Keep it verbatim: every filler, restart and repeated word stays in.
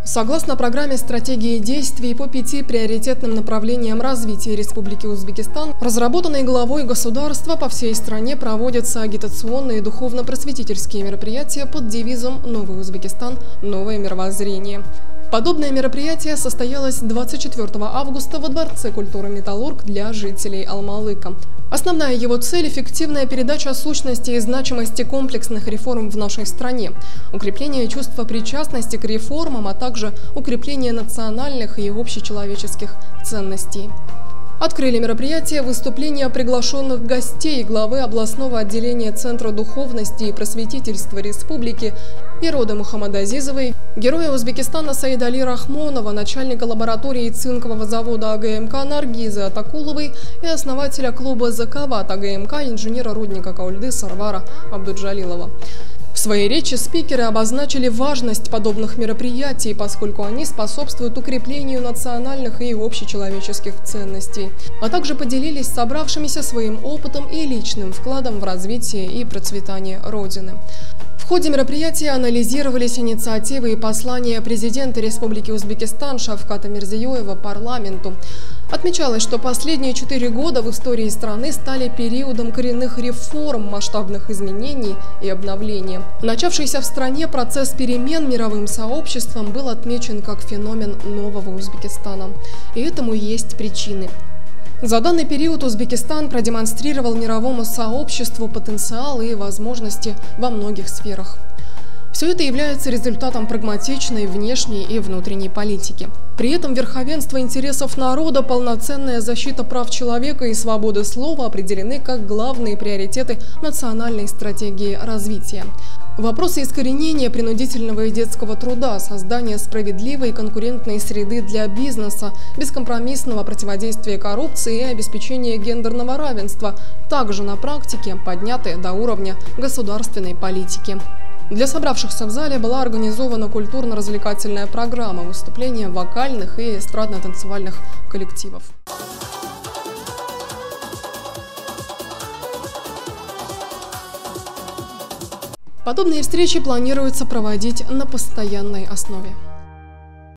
Согласно программе стратегии действий по пяти приоритетным направлениям развития Республики Узбекистан, разработанной главой государства, по всей стране проводятся агитационные и духовно-просветительские мероприятия под девизом «Новый Узбекистан. Новое мировоззрение». Подобное мероприятие состоялось двадцать четвёртого августа во Дворце культуры «Металлург» для жителей Алмалыка. Основная его цель – эффективная передача сущности и значимости комплексных реформ в нашей стране, укрепление чувства причастности к реформам, а также укрепление национальных и общечеловеческих ценностей. Открыли мероприятие выступления приглашенных гостей главы областного отделения Центра духовности и просветительства Республики Ироды Мухаммадазизовой, героя Узбекистана Саидали Рахмонова, начальника лаборатории цинкового завода АГМК Наргизы Атакуловой и основателя клуба «Заковат» АГМК инженера рудника Каульды Сарвара Абдуджалилова. В своей речи спикеры обозначили важность подобных мероприятий, поскольку они способствуют укреплению национальных и общечеловеческих ценностей, а также поделились с собравшимися своим опытом и личным вкладом в развитие и процветание Родины. В ходе мероприятия анализировались инициативы и послания президента Республики Узбекистан Шавката Мирзиёева парламенту. Отмечалось, что последние четыре года в истории страны стали периодом коренных реформ, масштабных изменений и обновления. Начавшийся в стране процесс перемен мировым сообществом был отмечен как феномен нового Узбекистана. И этому есть причины. За данный период Узбекистан продемонстрировал мировому сообществу потенциал и возможности во многих сферах. Все это является результатом прагматичной внешней и внутренней политики. При этом верховенство интересов народа, полноценная защита прав человека и свободы слова определены как главные приоритеты национальной стратегии развития. Вопросы искоренения принудительного и детского труда, создания справедливой и конкурентной среды для бизнеса, бескомпромиссного противодействия коррупции и обеспечения гендерного равенства также на практике подняты до уровня государственной политики. Для собравшихся в зале была организована культурно-развлекательная программа, выступления вокальных и эстрадно-танцевальных коллективов. Подобные встречи планируется проводить на постоянной основе.